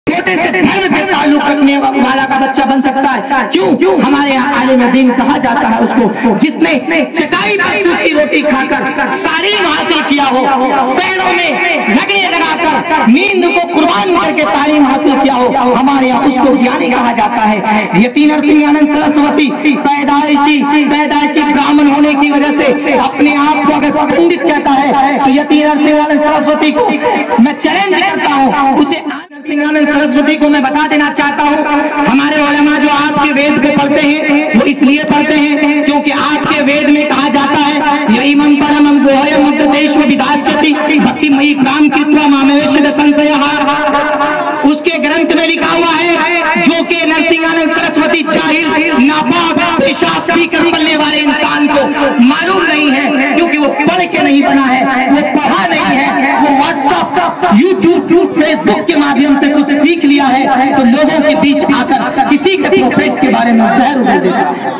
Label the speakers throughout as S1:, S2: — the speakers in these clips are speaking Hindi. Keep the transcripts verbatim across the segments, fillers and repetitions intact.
S1: छोटे से धर्म से ताल्लुक रखने वाला का बच्चा बन सकता है। क्यों? क्यों हमारे यहाँ आलिम दीन कहा जाता है उसको जिसने चटाई पर सूखी रोटी खाकर तालीम हासिल किया हो, पैरों में रगड़े लगाकर नींद को कुर्बान करके तालीम हासिल किया हो, हमारे यहाँ उसको ज्ञानी कहा जाता है। यति नरसिंहानंद सरस्वती पैदाइशी पैदाइशी ब्राह्मण होने की वजह से अपने आप को अगर पंडित कहता है तो यति नरसिंहानंद सरस्वती को मैं चैलेंज करता हूँ, उसे नरसिंहानंद सरस्वती को मैं बता देना चाहता हूँ, हमारे उलमा जो आपके वेद को पढ़ते हैं वो इसलिए पढ़ते हैं क्योंकि आपके वेद में कहा जाता है यही इमं परमं गुह्यम् उपदेशो विधास्यति भक्तिमयी काम कृत्वा मामेवैश्य संशयः। उसके ग्रंथ में लिखा हुआ है जो कि नरसिंहानंद सरस्वती जाहिल नापाक पेशाब पीकर बनने वाले इंसान को मालूम नहीं है क्योंकि वो पढ़ के नहीं बना है, वो पढ़ा नहीं है, वो व्हाट्सएप यूट्यूब फेसबुक के माध्यम से कुछ सीख लिया है तो लोगों के बीच आकर किसी के प्रोफेट के बारे में जहर उगल देता है।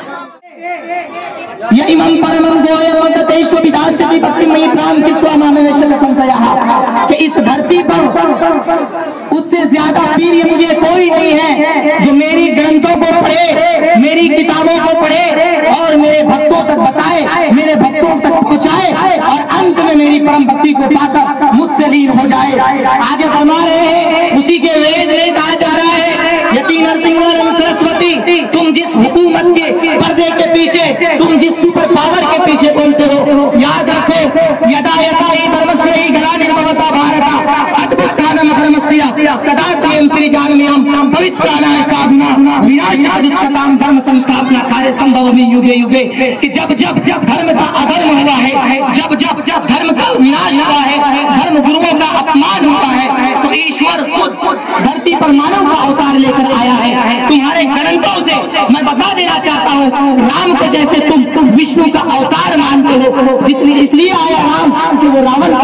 S1: इमं परमं गुह्यम् उपदेशो विधास्यति भक्तिमयी काम कृत्वा मामेवैश्य संशयः कि इस धरती पर उससे ज्यादा प्रिय मुझे कोई नहीं है जो मेरी ग्रंथों को पढ़े, मेरी किताबों को पढ़े और मेरे भक्तों तक बताए, मेरे भक्तों तक पहुंचाए और अंत में मेरी परम भक्ति को पाकर मुझसे लीन हो जाए। आगे फरमा रहे हैं उसी के वेद में कहा जा रहा है यति नरसिंहानंद सरस्वती तुम जिस हुकूमत के पर्दे के पीछे, तुम जिस सुपर पावर के पीछे बोलते हो, याद रखो यदा यथा ही धर्मस्य ही ग्लानिर्भवता भारत अद्भुतानां धर्मस्य तदात्म्यं सृजाम्यहं पवित्राणाय साधना विनाशादित्सतां धर्म संस्थापना कार्य संभवमि युगे युगे। कि जब जब जब धर्म का अधर्म हुआ है, जब जब जब धर्म का विनाश हुआ है, धर्म गुरुओं का अपमान हुआ है तो ईश्वर खुद धरती पर मानव का अवतार लेकर आया है। तुम्हारे ग्रंथों से मैं बता देना चाहता हूँ राम को जैसे तुम विष्णु का अवतार मानते हो, जिसलिए इसलिए आया राम कि वो रावण